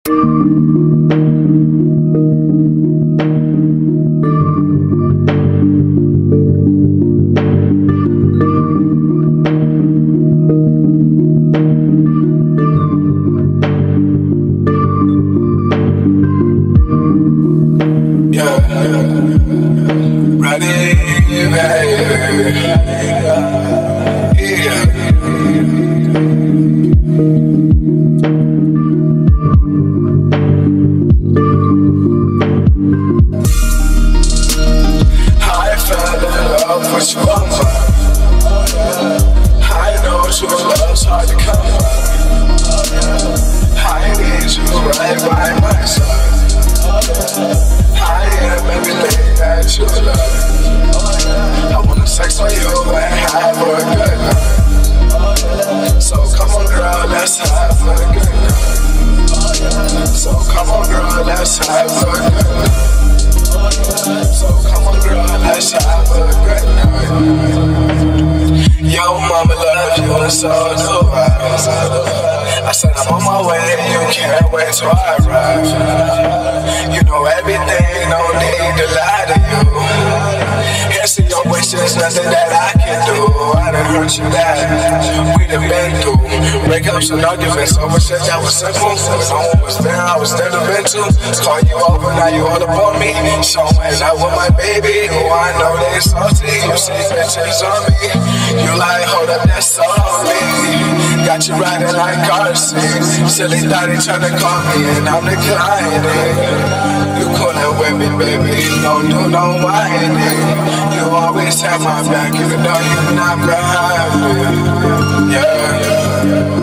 I said I'm on my way, you can't wait till I arrive. You know everything, no need to lie to you. Here's to your wishes, nothing that I can do. I done hurt you bad, we done been through breakups and arguments over shit that was simple. No one was there, I was there to vent to. Call you over, now you all up on me. Showing out with my baby, who I know they salty. You see pictures on me, you like, hold up, that's on me. Got you riding like car seats. Silly thought he tryna call me and I'm declining. You coolin' with me, baby, don't do no whining. You always have my back, even though you're not behind me. Yeah.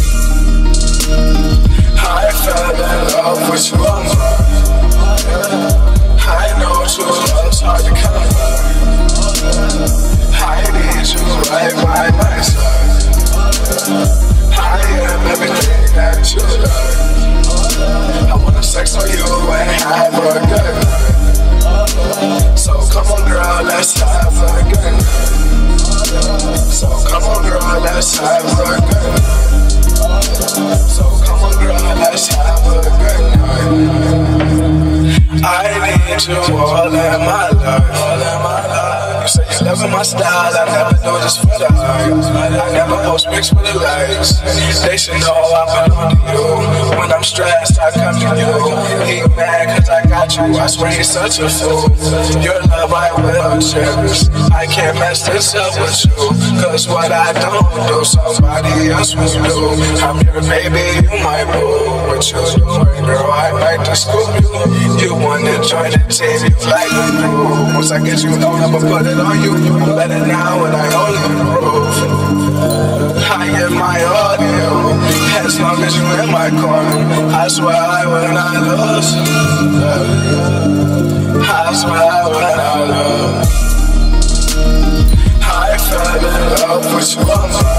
I fell in love with you. I know true love's hard to come by. I need you right by my side. I am everything that you love. I wanna sex on you and have a good night. So come on girl, let's have a good night. So come on girl, let's have a good night. So come on girl, let's have a good night. I need you all in my life. You say you loving my style, I never do this for the hype. I never post pics for the likes. They should know I belong to you. When I'm stressed, I come to you. He mad cause I got you, I swear he's such a fool. Your love I will cherish. I can't mess this up with you, cause what I don't do, somebody else will do. I'm your baby, you my boo. What you doing, girl, I might just scoop you. You wanna join the team, you like the groove. Once I get you know, I'ma put it on you. I'm better now and I only improve. I give my all to you, as long as you in my corner. I swear I will not lose. I swear I will not lose. I fell in love with you.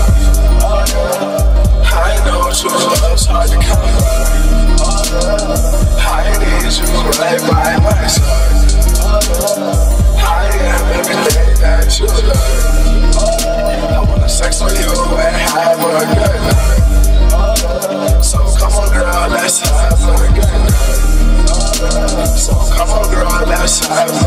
I know true love's hard to come by. I need you right by my side. I am everything that you love. I wanna sex with you and have a good night. So come on girl, let's have a good night. So come on girl, let's have a